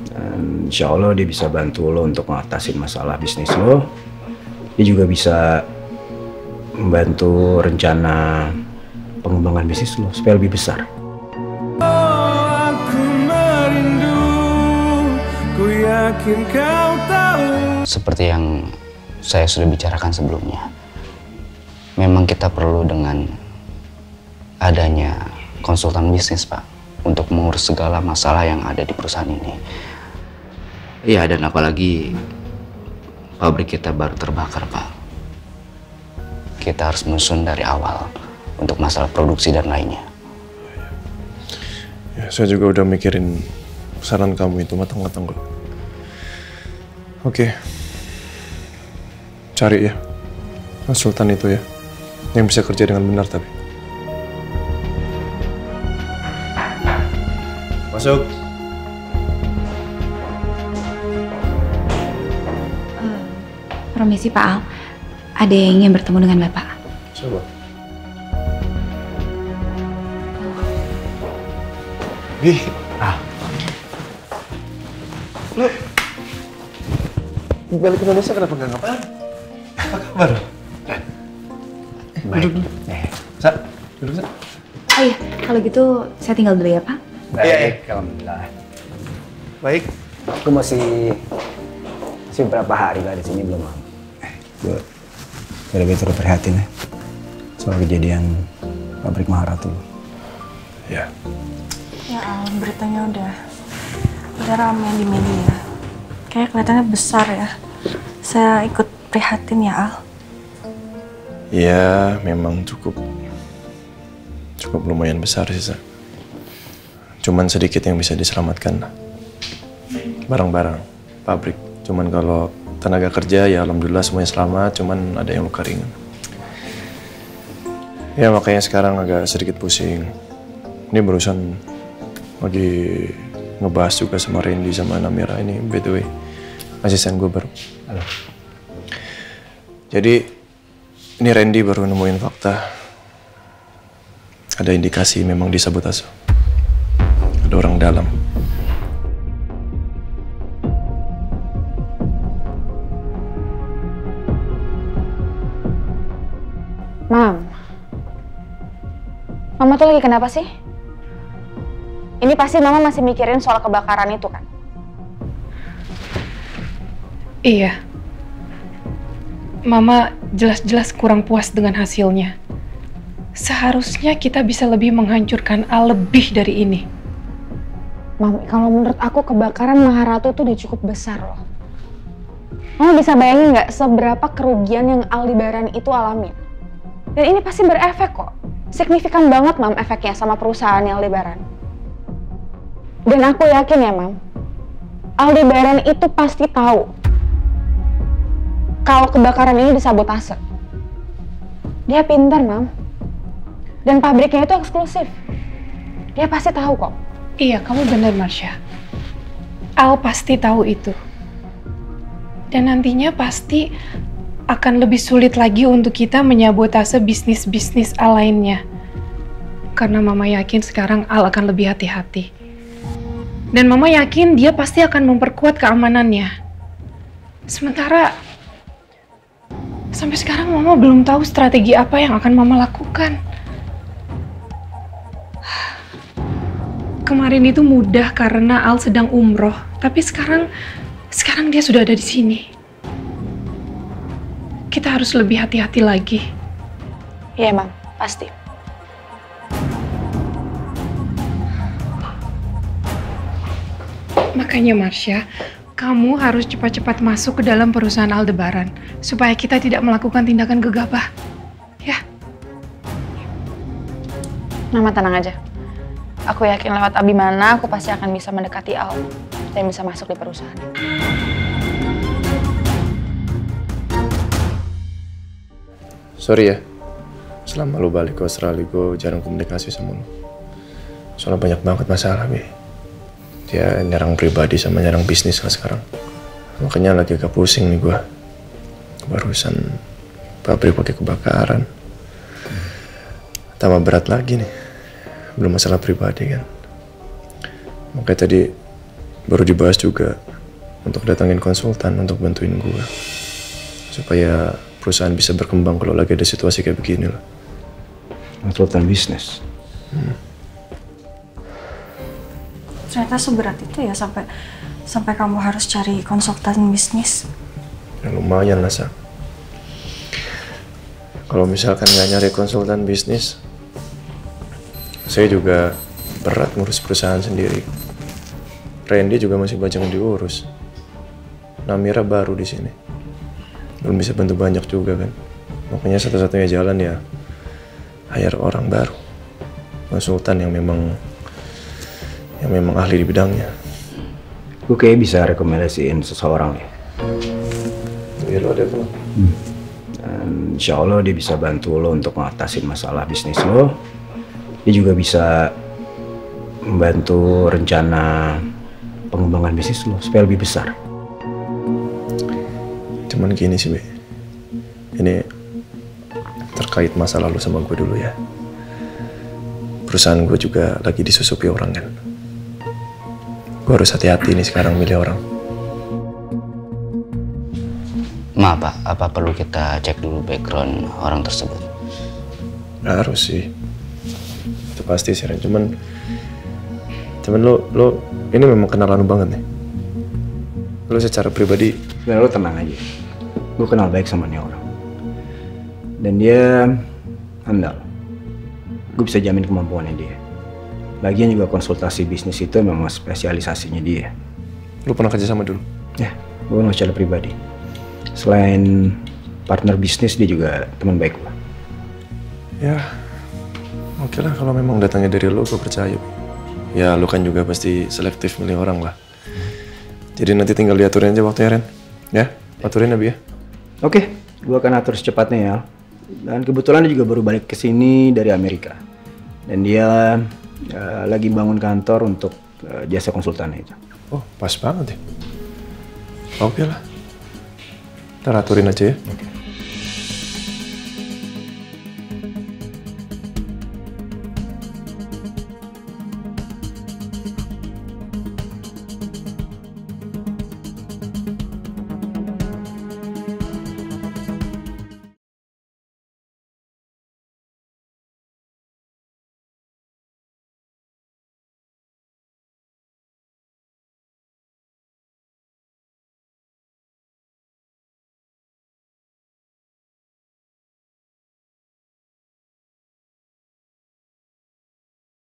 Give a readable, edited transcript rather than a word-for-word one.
Dan insya Allah dia bisa bantu lo untuk mengatasi masalah bisnis lo. Dia juga bisa membantu rencana pengembangan bisnis lo supaya lebih besar. Aku merindu, ku yakin kau tahu. Seperti yang saya sudah bicarakan sebelumnya, memang kita perlu dengan adanya konsultan bisnis, Pak, untuk mengurus segala masalah yang ada di perusahaan ini. Iya, dan apalagi pabrik kita baru terbakar, Pak. Kita harus menyusun dari awal untuk masalah produksi dan lainnya. Ya, saya juga udah mikirin saran kamu itu matang-matang kok. Oke. Cari ya konsultan itu ya, yang bisa kerja dengan benar tapi. Masuk. Permisi Pak Al, ada yang ingin bertemu dengan Bapak. Coba. Ih, lu balik ke Indonesia kenapa nggak ngapain? Apa kabar? Baik. Sa, duduk Sa. Oh iya, kalau gitu saya tinggal dulu ya Pak. Baik, alhamdulillah. Baik. Aku masih berapa hari lah di sini belum lama. Gue lebih turut prihatin ya soal kejadian pabrik Maharatu. Ya. Ya Al, beritanya udah ramai di media. Kayak kelihatannya besar ya. Saya ikut prihatin ya Al. Ya, memang cukup lumayan besar sih, Sa. Cuman sedikit yang bisa diselamatkan. Barang-barang pabrik. Cuman kalau tenaga kerja ya alhamdulillah semuanya selamat, cuman ada yang luka ringan. Ya makanya sekarang agak sedikit pusing. Ini barusan lagi ngebahas juga sama Randy sama Namira ini, by the way, asisten gue baru. Halo. Jadi ini Randy baru nemuin fakta. Ada indikasi memang disabotase. Ada orang dalam. Mama tuh lagi kenapa sih? Ini pasti Mama masih mikirin soal kebakaran itu kan? Iya. Mama jelas-jelas kurang puas dengan hasilnya. Seharusnya kita bisa lebih menghancurkan Al lebih dari ini. Mami, kalau menurut aku kebakaran Maharatu itu udah cukup besar loh. Mama bisa bayangin nggak seberapa kerugian yang Aldebaran itu alami? Dan ini pasti berefek kok. Signifikan banget, Mam, efeknya sama perusahaan Aldebaran. Dan aku yakin ya, Mam, Aldebaran itu pasti tahu kalau kebakaran ini disabotase. Dia pintar, Mam. Dan pabriknya itu eksklusif. Dia pasti tahu kok. Iya, kamu benar, Marsha. Al pasti tahu itu. Dan nantinya pasti akan lebih sulit lagi untuk kita menyabotase bisnis-bisnis Al lainnya. Karena Mama yakin sekarang Al akan lebih hati-hati. Dan Mama yakin dia pasti akan memperkuat keamanannya. Sementara sampai sekarang Mama belum tahu strategi apa yang akan Mama lakukan. Kemarin itu mudah karena Al sedang umroh, tapi sekarang dia sudah ada di sini. Kita harus lebih hati-hati lagi. Iya, Mam, pasti. Makanya Marsha, kamu harus cepat-cepat masuk ke dalam perusahaan Aldebaran supaya kita tidak melakukan tindakan gegabah. Ya. Mama tenang aja. Aku yakin lewat Abimana aku pasti akan bisa mendekati Al dan bisa masuk di perusahaan. Sorry ya, selama lu balik ke Australia gue jarang komunikasi sama lu. Soalnya banyak banget masalah, Bi. Dia nyerang pribadi sama nyerang bisnis lah sekarang. Makanya lagi agak pusing nih gue. Barusan pabrik pakai kebakaran. Tambah berat lagi nih. Belum masalah pribadi kan. Makanya tadi baru dibahas juga untuk datangin konsultan untuk bantuin gue supaya perusahaan bisa berkembang kalau lagi ada situasi kayak begini lah. Konsultan bisnis. Ternyata seberat itu ya sampai kamu harus cari konsultan bisnis. Ya lumayan lah, Sa. Kalau misalkan nggak nyari konsultan bisnis, saya juga berat ngurus perusahaan sendiri. Randy juga masih banyak yang diurus. Namira baru di sini, belum bisa bantu banyak juga kan. Makanya satu-satunya jalan ya hire orang baru, konsultan yang memang ahli di bidangnya. Gue kayak bisa rekomendasiin seseorang ya. Iya, lo ada apa? Dan insya Allah dia bisa bantu lo untuk ngatasin masalah bisnis lo. Dia juga bisa membantu rencana pengembangan bisnis lo supaya lebih besar. Cuman gini sih, Be. Ini terkait masa lalu sama gue dulu ya. Perusahaan gue juga lagi disusupi orang kan. Gue harus hati-hati nih sekarang milih orang. Maaf Pak, apa perlu kita cek dulu background orang tersebut? Nggak harus sih. Itu pasti sih, Ren. Cuman lo ini memang kenalan banget nih. Lo secara pribadi. Sebenarnya lo tenang aja. Gue kenal baik sama nih orang. Dan dia handal. Gue bisa jamin kemampuannya dia. Lagian juga konsultasi bisnis itu memang spesialisasinya dia. Lo pernah kerja sama dulu? Ya, gue kenal secara pribadi. Selain partner bisnis, dia juga teman baik gue. Ya, oke lah kalau memang datangnya dari lo, gue percaya. Ya, lo kan juga pasti selektif milih orang lah. Jadi nanti tinggal diaturin aja waktunya, Ren. Ya, aturin Abi ya. Oke, Gue akan atur secepatnya ya. Dan kebetulan dia juga baru balik ke sini dari Amerika. Dan dia lagi bangun kantor untuk jasa konsultannya itu. Oh, pas banget ya. Oke lah. Ntar aturin aja ya. Oke.